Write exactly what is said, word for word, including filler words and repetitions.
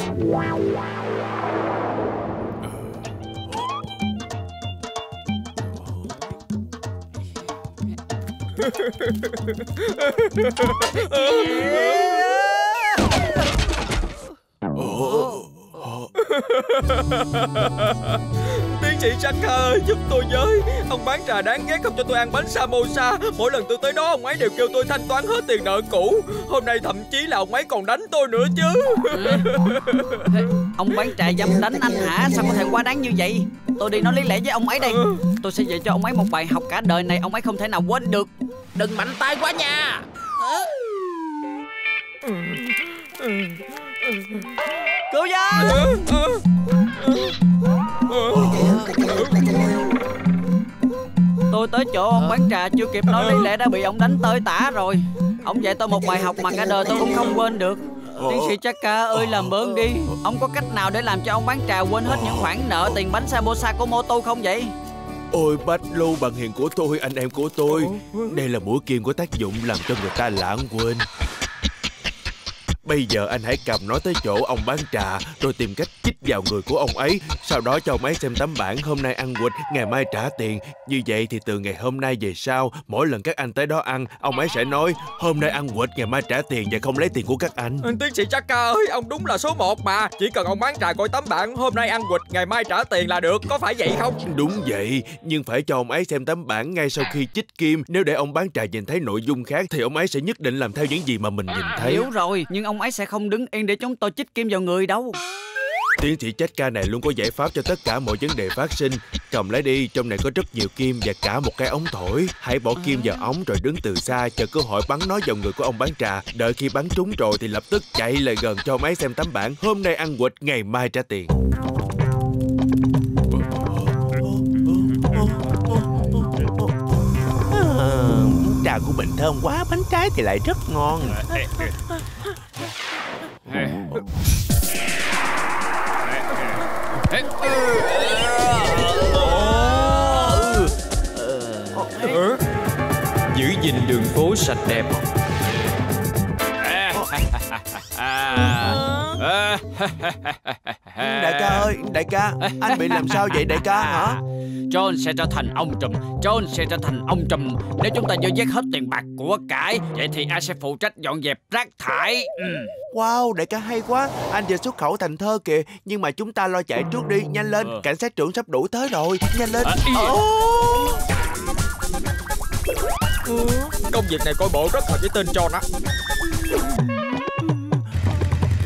Tiến sĩ Shaka ơi, giúp tôi với. Ông bán trà đáng ghét không cho tôi ăn bánh samosa. Mỗi lần tôi tới đó ông ấy đều kêu tôi thanh toán hết tiền nợ cũ. Hôm nay thậm chí là ông ấy còn đánh tôi nữa chứ. Ông bán trà dám đánh anh hả? Sao có thể quá đáng như vậy? Tôi đi nói lý lẽ với ông ấy đây. Tôi sẽ dạy cho ông ấy một bài học cả đời này ông ấy không thể nào quên được. Đừng mạnh tay quá nha. Cứu dân! Tôi tới chỗ ông bán trà chưa kịp nói lý lẽ đã bị ông đánh tơi tả rồi. Ông dạy tôi một bài học mà cả đời tôi cũng không quên được. Tiến sĩ Shaka ơi, làm ơn đi. Ông có cách nào để làm cho ông bán trà quên hết những khoản nợ tiền bánh samosa của Moto không vậy? Ôi Bách Lưu, bạn hiền của tôi, anh em của tôi. Đây là mũi kim có tác dụng làm cho người ta lãng quên. Bây giờ anh hãy cầm nó tới chỗ ông bán trà, rồi tìm cách chích vào người của ông ấy. Sau đó cho ông ấy xem tấm bảng hôm nay ăn quỵt, ngày mai trả tiền. Như vậy thì từ ngày hôm nay về sau, mỗi lần các anh tới đó ăn, ông ấy sẽ nói hôm nay ăn quỵt, ngày mai trả tiền và không lấy tiền của các anh. Tiến sĩ Shaka ơi, ông đúng là số một mà. Chỉ cần ông bán trà coi tấm bảng hôm nay ăn quỵt, ngày mai trả tiền là được. Có phải vậy không? Đúng vậy, nhưng phải cho ông ấy xem tấm bảng ngay sau khi chích kim. Nếu để ông bán trà nhìn thấy nội dung khác thì ông ấy sẽ nhất định làm theo những gì mà mình nhìn thấy. Hiểu rồi, nhưng ông ấy sẽ không đứng yên để chúng tôi chích kim vào người đâu. Tiến sĩ Shaka này luôn có giải pháp cho tất cả mọi vấn đề phát sinh. Cầm lấy đi, trong này có rất nhiều kim và cả một cái ống thổi. Hãy bỏ kim vào ống rồi đứng từ xa chờ cơ hội bắn nó vào người của ông bán trà. Đợi khi bắn trúng rồi thì lập tức chạy lại gần cho ông ấy xem tấm bảng hôm nay ăn quỵt, ngày mai trả tiền. Trà của mình thơm quá, bánh trái thì lại rất ngon. Giữ gìn đường phố sạch đẹp. Đại ca ơi, đại ca, anh bị làm sao vậy đại ca hả? John sẽ trở thành ông trùm. John sẽ trở thành ông trùm. Nếu chúng ta dơ dét hết tiền bạc của cải, vậy thì anh sẽ phụ trách dọn dẹp rác thải. ừ. Wow, đại ca hay quá. Anh vừa xuất khẩu thành thơ kìa. Nhưng mà chúng ta lo chạy trước đi, nhanh lên. ờ. Cảnh sát trưởng sắp đuổi tới rồi. Nhanh lên. à, oh. Công việc này coi bộ rất hợp với tên John á.